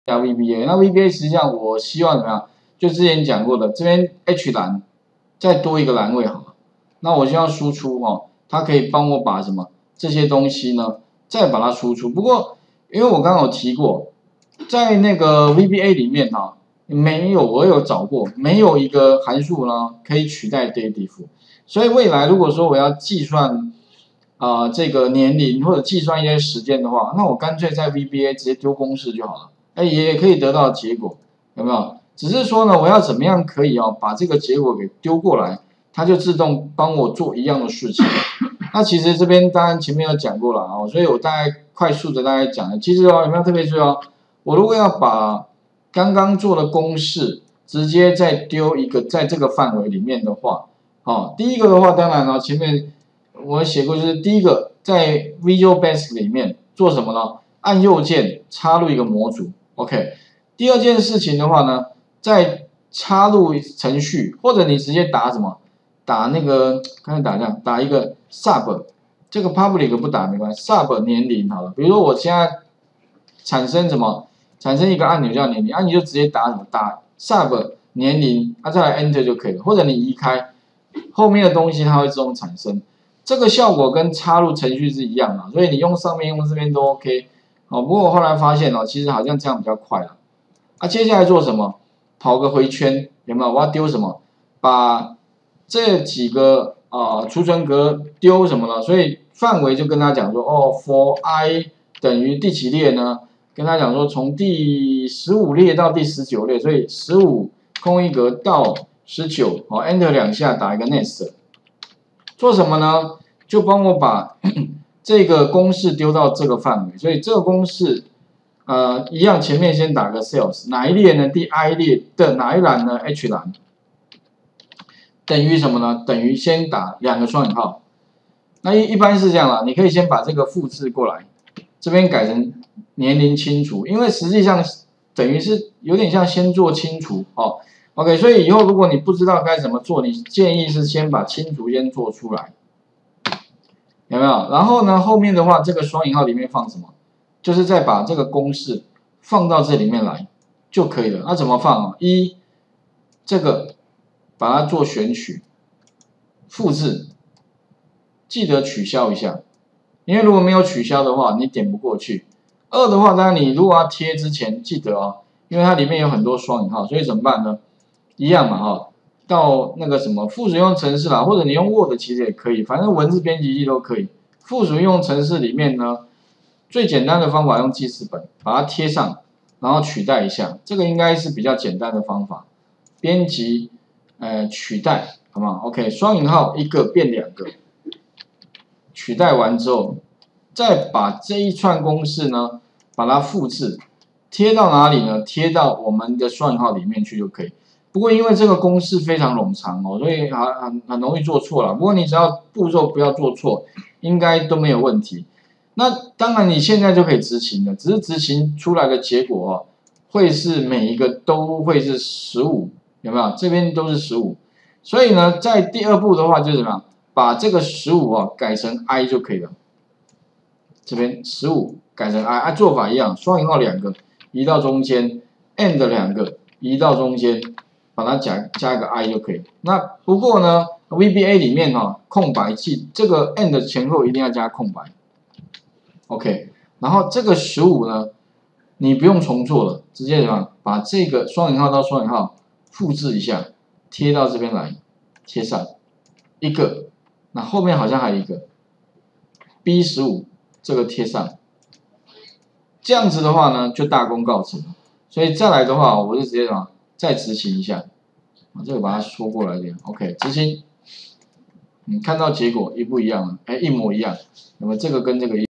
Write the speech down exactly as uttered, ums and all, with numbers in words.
加 V B A， 那 V B A 实际上我希望怎么样？就之前讲过的，这边 H 栏再多一个栏位好了。那我希望输出哦，它可以帮我把什么这些东西呢，再把它输出。不过因为我刚刚有提过，在那个 V B A 里面哈、哦，没有我有找过，没有一个函数呢可以取代 dative。所以未来如果说我要计算啊、呃、这个年龄或者计算一些时间的话，那我干脆在 V B A 直接丢公式就好了，哎也可以得到结果，有没有？只是说呢，我要怎么样可以哦把这个结果给丢过来，它就自动帮我做一样的事情。那其实这边当然前面有讲过了啊，所以我大概快速的大概讲了。其实哦有没有特别注意哦？我如果要把刚刚做的公式直接再丢一个在这个范围里面的话，哦，第一个的话当然了，前面我写过就是第一个在 Visual Basic 里面做什么呢？按右键插入一个模组 ，OK。第二件事情的话呢，再插入程序，或者你直接打什么？打那个刚才打这样，打一个 sub， 这个 public 不打没关系 ，sub 年龄好了。比如说我现在产生什么？产生一个按钮叫年龄，啊你就直接打什么？打 sub 年龄，啊再来 enter 就可以了。或者你移开后面的东西，它会自动产生。这个效果跟插入程序是一样的，所以你用上面用这边都 OK。哦，不过我后来发现哦，其实好像这样比较快啊。啊，接下来做什么？跑个回圈，有没有？我要丢什么？把这几个啊、呃、储存格丢什么呢？所以范围就跟他讲说，哦 ，for i 等于第几列呢？跟他讲说从第十五列到第十九列，所以十五空一格到十九，哦 ，enter 两下打一个 next， 做什么呢？就帮我把这个公式丢到这个范围，所以这个公式。呃，一样，前面先打个 cells， 哪一列呢？第 i 列的哪一栏呢 ？H 栏等于什么呢？等于先打两个双引号。那一一般是这样啦，你可以先把这个复制过来，这边改成年龄清除，因为实际上等于是有点像先做清除哦。OK， 所以以后如果你不知道该怎么做，你建议是先把清除先做出来，有没有？然后呢，后面的话这个双引号里面放什么？就是再把这个公式放到这里面来就可以了。那怎么放啊？一，这个把它做选取，复制，记得取消一下，因为如果没有取消的话，你点不过去。二的话，当然你如果要贴之前，记得哦，因为它里面有很多双引号，所以怎么办呢？一样嘛哈、哦，到那个什么附属应用程式啦，或者你用 Word 其实也可以，反正文字编辑器都可以。附属应用程式里面呢。最简单的方法用记事本把它贴上，然后取代一下，这个应该是比较简单的方法。编辑，呃，取代，好不好 ？OK， 双引号一个变两个，取代完之后，再把这一串公式呢，把它复制，贴到哪里呢？贴到我们的双引号里面去就可以。不过因为这个公式非常冗长哦，所以很很很容易做错了。不过你只要步骤不要做错，应该都没有问题。那当然，你现在就可以执行了，只是执行出来的结果哦，会是每一个都会是十五，有没有？这边都是十五，所以呢，在第二步的话就是怎么样，把这个十五啊改成 i 就可以了。这边十五改成 i， 啊，做法一样，双引号两个移到中间 ，and 两个移到中间，把它加加一个 i 就可以。那不过呢 ，V B A 里面哈、哦、空白记这个 and 前后一定要加空白。OK， 然后这个十五呢，你不用重做了，直接怎么样？把这个双引号到双引号复制一下，贴到这边来，贴上一个，那后面好像还有一个 B 十五，这个贴上，这样子的话呢，就大功告成了。所以再来的话，我就直接什么，再执行一下，啊，这个把它缩过来一点 ，OK， 执行，你看到结果一不一样啊？哎，一模一样，那么这个跟这个一。